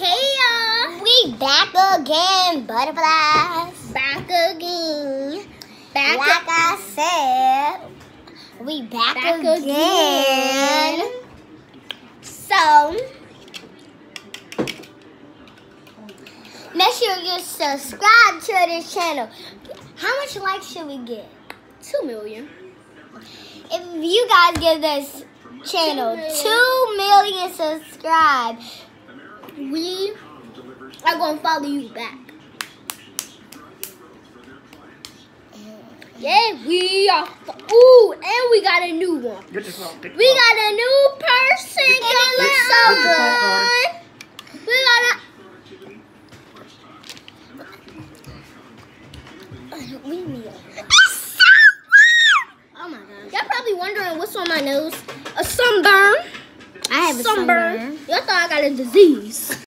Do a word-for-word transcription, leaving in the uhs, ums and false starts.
Hey y'all, We back again, butterflies. back again. Back Like I said, we back, back again. again. So, Make sure you subscribe to this channel. How much likes should we get? two million. If you guys give this channel Two million. two million subscribes, We are going to follow you back. Yeah, we are. Ooh, and we got a new one. Get your phone. Get your We phone. got a new person And it coming looks so on. good. We got a. we need Oh my god. Y'all probably wondering what's on my nose. A sunburn. I have a Sunburn. sunburn. Y'all thought I got a disease.